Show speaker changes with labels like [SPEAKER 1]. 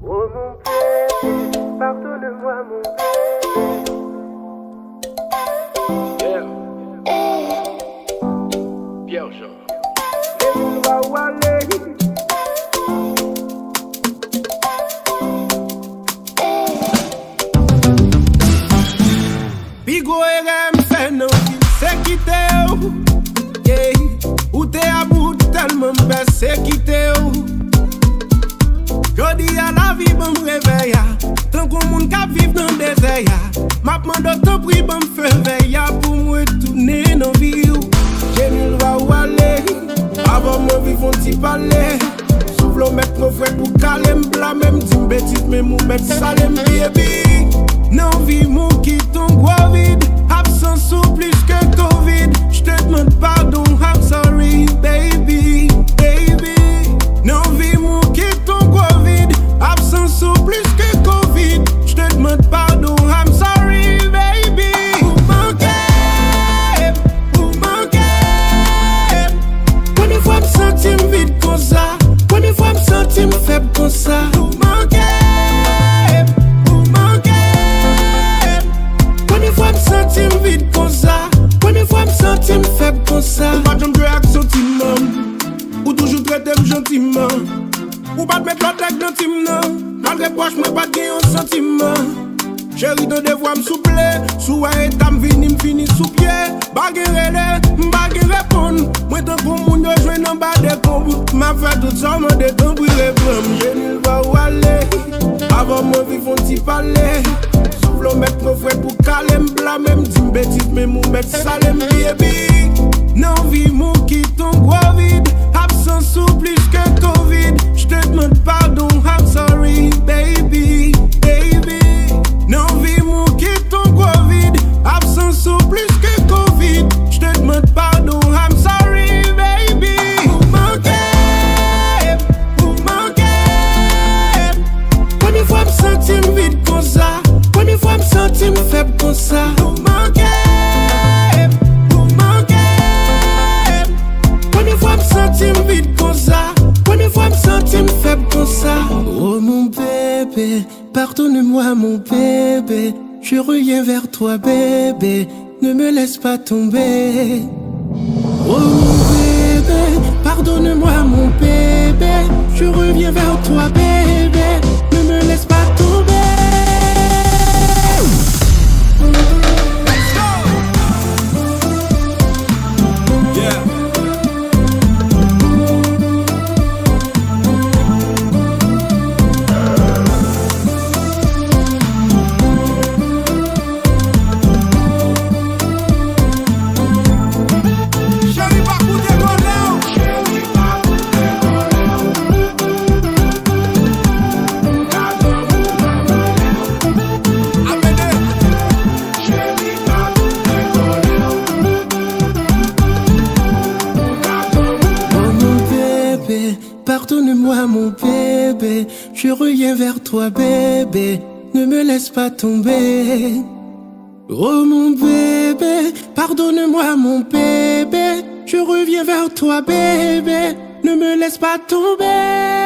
[SPEAKER 1] Oh mon bébé, pardonne-moi mon bébé. Pierre Jean.
[SPEAKER 2] Bigo RM fait non c'est quitté yeah. Ou t'es à bout tellement c'est quitté Jodi à la vie bon réveil tant qu'on monde cap vivre dans le désert m'a demandé ton prix bon feu veille pour me retourner dans vie j'ai mis le va où aller avant moi vivre un petit palais souffle mettre mon frère pour caler m'bla même dit bêtise mais mou mettre salem baby non vie mon qui ton gros vide absence ou plus que Covid j'te demande pardon I'm sorry baby baby non vie mon qui ton gros vide absence ou plus que Covid j'te demande pardon I'm sorry baby vous manquez combien fois me sentir vide comme ça combien fois me sentir faible comme ça vous manquez sentir vide comme ça, combien fois me sentir faible comme ça. Ou pas jamais avec sentiment, ou toujours traiter gentiment, ou pas mettre l'autre avec gentiment, malgré proche moi pas de un sentiment. Chérie de devoir me souple, sous et t'am vini m'fini sous pied, baguerre répondre, moi tant pour moun de joindre en bas des combes, m'a fait tout ça moi de temps pour répondre, je ne vais où aller, avant moi vivre un petit palais. Souffle mettre mon frère pour caler m'bla même dit bêtise mais mou mettre salem baby non vie mon qui ton gros vide absence ou plus que Covid j'te demande pardon I'm sorry baby baby non vie mon qui ton gros vide absence ou plus que Covid j'te demande pardon I'm sorry baby vous manquez combien fois me sentir vide comme ça combien fois me sentir faible comme ça vous manquez combien fois me sentir vide comme ça combien fois me sentir faible comme ça oh mon bébé pardonne-moi mon bébé je reviens vers toi bébé ne me laisse pas tomber oh mon bébé pardonne-moi mon bébé je reviens vers toi bébé ne me laisse pas tomber. Pardonne-moi mon bébé, je reviens vers toi bébé, ne me laisse pas tomber. Oh mon bébé, pardonne-moi mon bébé, je reviens vers toi bébé, ne me laisse pas tomber.